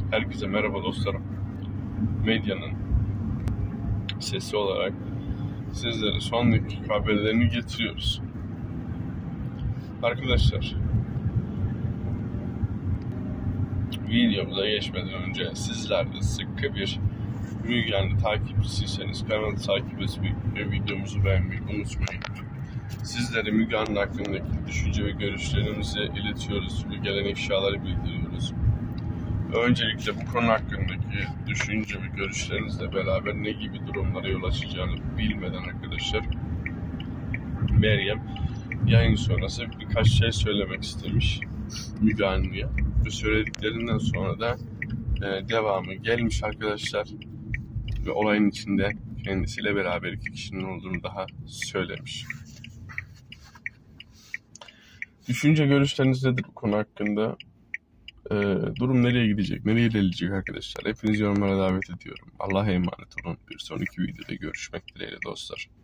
Herkese merhaba dostlarım. Medyanın sesi olarak sizlere son dakika haberlerini getiriyoruz. Arkadaşlar, videomuza geçmeden önce sizler de sıkı bir Müge Anlı takipçisiyseniz kanalı takip etmeyi ve videomuzu beğenmeyi unutmayın. Sizlere Müge Anlı hakkındaki düşünce ve görüşlerimizi iletiyoruz ve gelen ifşaları bildiriyoruz. Öncelikle bu konu hakkındaki düşünce ve görüşlerinizle beraber ne gibi durumlara yol açacağını bilmeden arkadaşlar, Meryem yayın sonrası birkaç şey söylemek istemiş Müge Anlı'ya ve söylediklerinden sonra da devamı gelmiş arkadaşlar ve olayın içinde kendisiyle beraber iki kişinin olduğunu daha söylemiş. Düşünce görüşleriniz nedir bu konu hakkında? Durum nereye gidecek, nereye ilerleyecek arkadaşlar? Hepinizi yorumlara davet ediyorum. Allah'a emanet olun. Bir sonraki videoda görüşmek dileğiyle dostlar.